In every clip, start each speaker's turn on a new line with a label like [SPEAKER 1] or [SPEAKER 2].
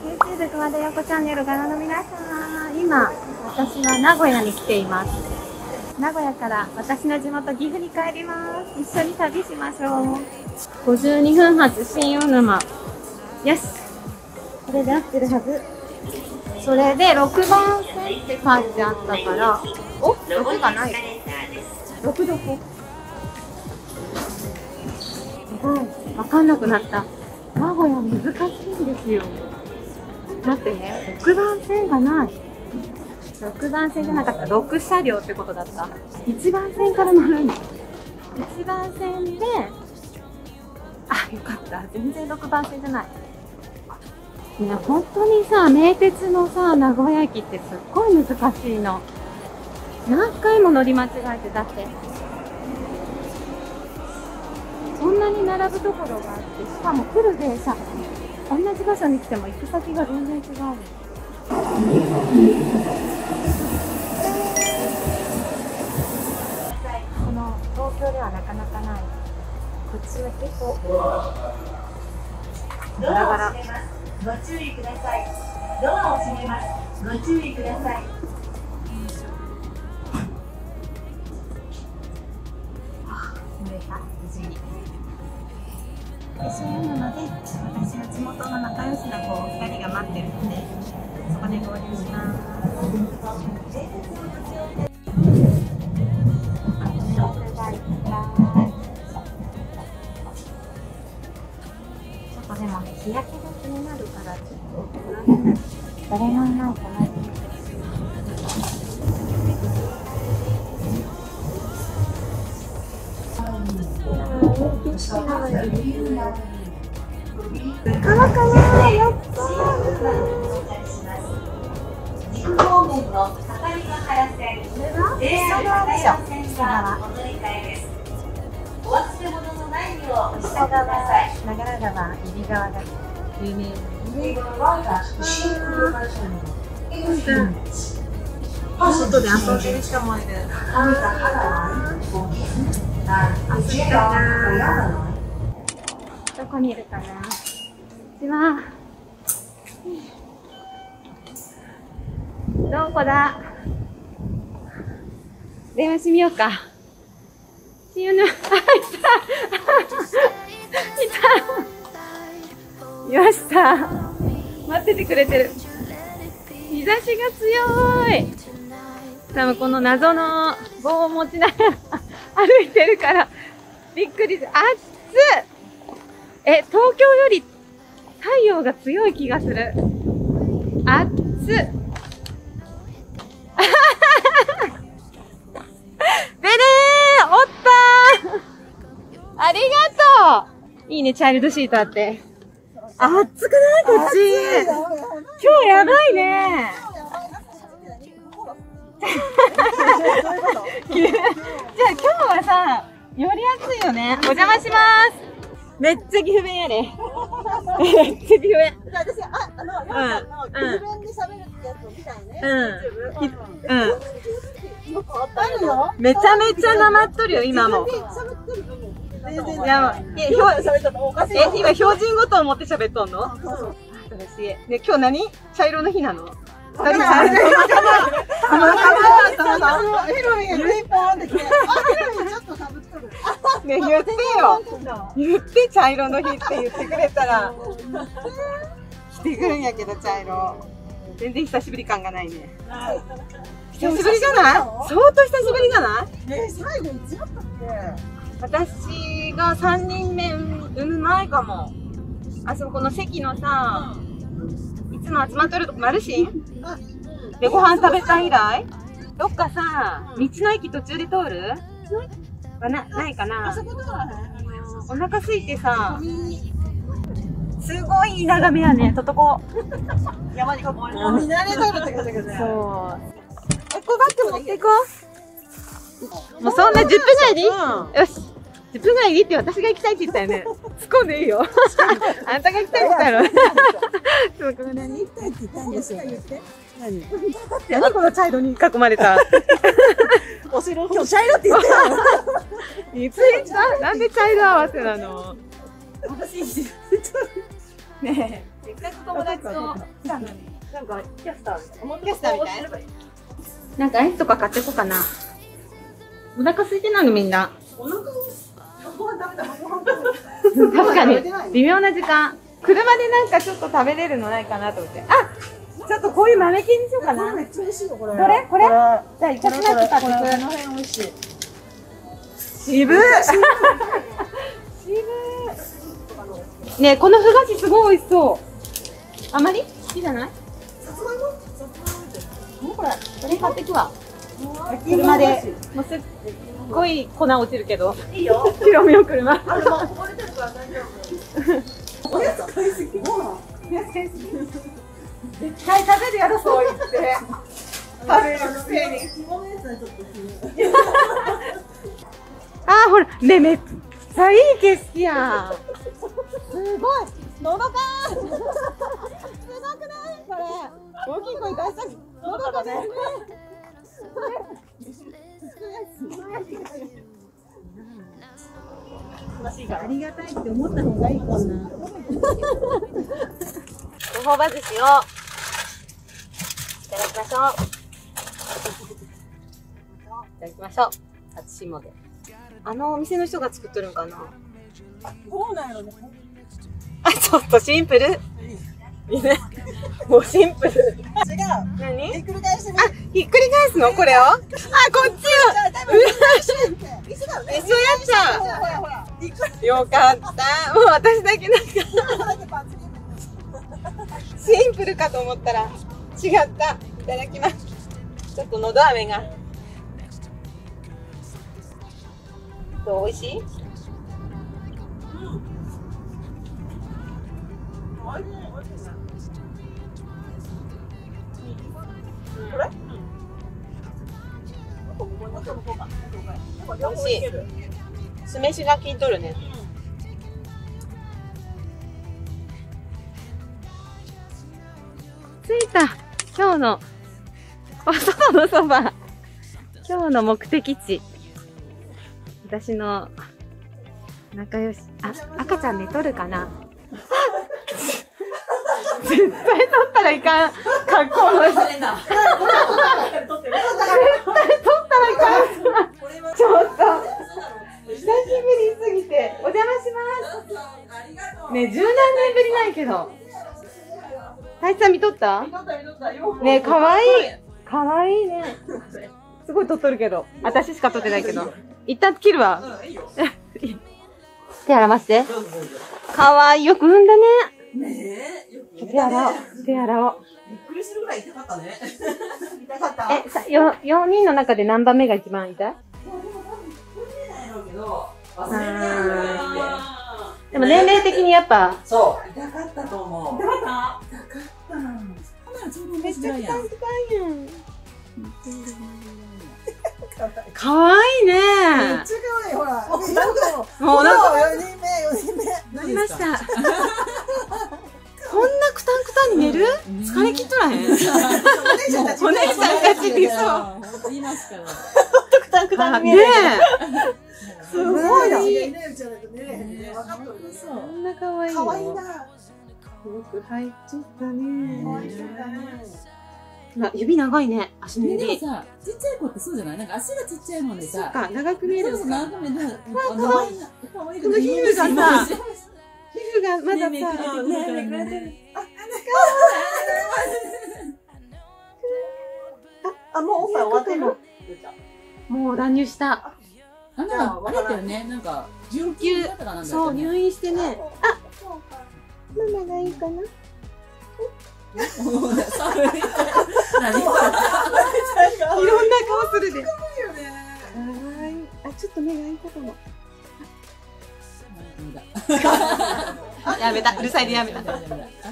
[SPEAKER 1] YouTube 熊田横チャンネルご覧の皆さん、今私は名古屋に来ています。名古屋から私の地元岐阜に帰ります。一緒に旅しましょう。52分発新魚沼。よし、これで合ってるはず。それで6番線って書いてあったから、お、6がない。6どこ？わかんなくなった。名古屋難しいんですよ。だってね、6番線がない。6番線じゃなかった。6車両ってことだった。1番線から乗るんだ。1番線で、あ、よかった。全然6番線じゃない。いや、本当にさ、名鉄のさ、名古屋駅ってすっごい難しいの。何回も乗り間違えて、だって。そんなに並ぶところがあって、しかも来る電車、同じ場所に来ても行く先が全然違う。この東京ではなかなかない。こっちは結構ガラガラ。
[SPEAKER 2] ご注意ください。ドアを閉めます。ご注意ください。
[SPEAKER 1] 濡れた、無事に。そういうので、私の地元の仲良しな子2人が待ってるので、そこで合流します。ちょっとでも日焼けが気になるから、ちょっと誰もいないかな。川かな、やった
[SPEAKER 2] 岐阜方面の高見ヶ原線、JR 高山線からお乗り換えです。お忘れ物のないようお支度ください。
[SPEAKER 1] 長良川、揖斐川が有名ですね。外で遊んでる人もいる。どこにいるかな。こんにちは。どこだ。電話してみようか。新魚沼、いた。よしさ。待っててくれてる。日差しが強い。多分この謎の棒を持ちながら歩いてるからびっくりする。暑っ。東京より太陽が強い気がする。暑っ。ベレー、おったー。ありがとう。いいね、チャイルドシートあって。暑くないこっち。今日やばいね。じゃあ今日はさ、より暑いよね。お邪魔します。めっちゃ岐阜弁やで。めっちゃ岐阜弁。
[SPEAKER 3] 私、ヨウさんの岐阜弁で喋るってやつを見たよね。
[SPEAKER 1] めちゃめちゃなまっとるよ、今も。今標準語と思って喋っとんの？私、ね、今日何？茶色の日なの？二人茶色の日。ね、言ってよ。言って茶色の日って言ってくれたら。来てくるんやけど茶色。全然久しぶり感がないね。久しぶりじゃない？相当久しぶりじゃない？
[SPEAKER 3] 最後いつだったっけ？
[SPEAKER 1] 私が3人目産む前かも。あそこの席のさ、いつも集まっとるとこマルシンでご飯食べた以来、どっかさ、道の駅途中で通る？ないかな。お腹空いてさ、すごい眺めやね。ととこ。
[SPEAKER 3] 山に囲まれた。見慣れとるってことだけどね。
[SPEAKER 1] そう。エコバッグ持っていこう。もうそんな10分ぐらいでいい？よし。10分ぐらいでいいって私が行きたいって言ったよね。突っ込んでいいよ。あんたが行きたいって言ったの。そう、これ何？
[SPEAKER 3] 行きたいって言ったんですよ。
[SPEAKER 1] 何この茶色に囲まれた。
[SPEAKER 3] お城今日茶色って言ってた
[SPEAKER 1] いつ言った？なんで茶色合わせなの？
[SPEAKER 3] 私
[SPEAKER 1] ねえ、 せっかく友達と来たのに、なんかキャスターみたいな。なんかアイスとか買ってこうかな。お腹空いてないのみんな。
[SPEAKER 3] お腹ご飯食べた
[SPEAKER 1] 確かに微妙な時間。車でなんかちょっと食べれるのないかなと思って。あ、ちょっとこういう豆系にしようかな。
[SPEAKER 3] めっちゃ美味しいよこれ。
[SPEAKER 1] これ？じゃあイタチナッツ買ってく。
[SPEAKER 3] この辺美味しい。
[SPEAKER 1] 渋っ。ねえ、このふ菓子すごい美味しそう。あまり好きじゃない？
[SPEAKER 3] さつまいも？さつまいもって。これ。
[SPEAKER 1] それ買ってくわ。車で。もうすっごい粉落ちるけど。
[SPEAKER 3] いいよ。
[SPEAKER 1] 白身の車。
[SPEAKER 3] こぼれてるから大丈夫。おやつ買いすぎ。ほら。
[SPEAKER 1] 絶対食べるやろ、そう言って。食べるくせに。
[SPEAKER 3] 芋のやつはちょっと
[SPEAKER 1] あー、ほら、ね、めっちゃいい景色やん。すごい。のどかー。すごくない？これ。大きい声出したく。のどかね。
[SPEAKER 3] ありがたいって思った方がいいかな。
[SPEAKER 1] ごほば寿司をいただきましょう。いただきましょう。初霜で。あのお店の人が作ってるんかな。
[SPEAKER 3] そうなんやろね。
[SPEAKER 1] あ、ちょっとシンプル。いいね。もうシンプル。
[SPEAKER 3] 違う。
[SPEAKER 1] 何？
[SPEAKER 3] ひっくり返してみ。
[SPEAKER 1] あ、ひっくり返すのこれを？あ、こっちよ。
[SPEAKER 3] 一緒だよね。
[SPEAKER 1] 一緒やっちゃう。
[SPEAKER 3] ほらほら。ひっくり
[SPEAKER 1] よかった。もう私だけなんかシンプルかと思ったら違った。いただきます。ちょっとのど飴が。どう美味しい？美味しい。酢飯が効いとるね。着いた。今日のお外のそば。今日の目的地。私の仲良し。あ、赤ちゃん寝とるかな。絶対取ったらいかん。格好の人。絶対取ったらいかん。ちょっと。久しぶりすぎて。お邪魔します。ねえ、十何年ぶりないけど。太一さん見とった？ねえ、かわいい。かわいいね。すごい撮っとるけど。私しか撮ってないけど。一旦切るわ。手洗わせて。かわいい。よく産んだね。手洗おう。手洗おう。
[SPEAKER 3] びっくりするぐらい痛かったね。痛かった。
[SPEAKER 1] 4人の中で何番目が一番痛い？でも年齢的にやっぱ。
[SPEAKER 3] そう。痛かったと思う。痛かった。
[SPEAKER 1] めっちゃ痛いやん。かわいいね。
[SPEAKER 3] めっちゃ可愛い。ほら。もうなんか4人目。
[SPEAKER 1] なりました。こんなくたんくたんに寝る？疲れ切っとらへん？お姉ちゃんたちにそう。
[SPEAKER 4] 言いますから。
[SPEAKER 3] くたんくたんに寝る。
[SPEAKER 1] すごいな。
[SPEAKER 3] こ
[SPEAKER 1] んな可愛いの。
[SPEAKER 3] 可愛いな。
[SPEAKER 1] よく入っちゃったね。指長いね。足の指。
[SPEAKER 4] でもさ、ちっちゃい子ってそうじゃない？なんか足がちっちゃいもんでさ。
[SPEAKER 1] そっか、長く見える。
[SPEAKER 4] そう長く見える。
[SPEAKER 1] 可愛い。この皮膚がさ、皮膚がまださ、
[SPEAKER 4] ねめくれてる。
[SPEAKER 3] あ、もうおっぱい終わってる。
[SPEAKER 1] もう乱入した。
[SPEAKER 4] あれだよね、なんか、
[SPEAKER 1] 緊急、そう、入院してね。あ、ママがいいかな？いろんな顔するで。かわいい。あ、ちょっと目が開いたかも。やめた。うるさいでやめた。めっちゃ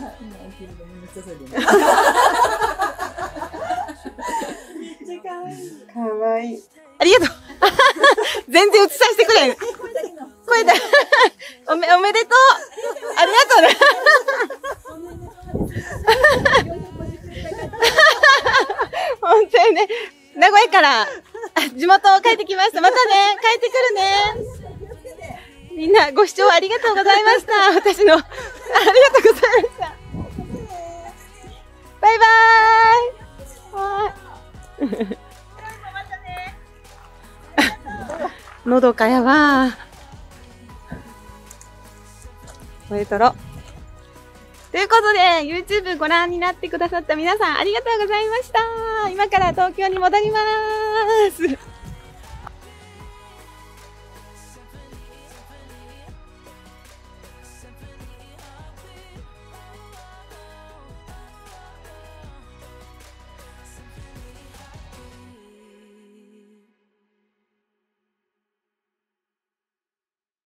[SPEAKER 1] かわいい。かわいい。ありがとう。全然映させてくれん。声だ。おめでとう。ありがとうね。本当にね、名古屋から地元帰ってきました。またね、帰ってくるね。みんなご視聴ありがとうございました。私の、ありがとうございました。 のどかやわ。これ撮ろう。ということで、YouTube ご覧になってくださった皆さんありがとうございました。今から東京に戻ります。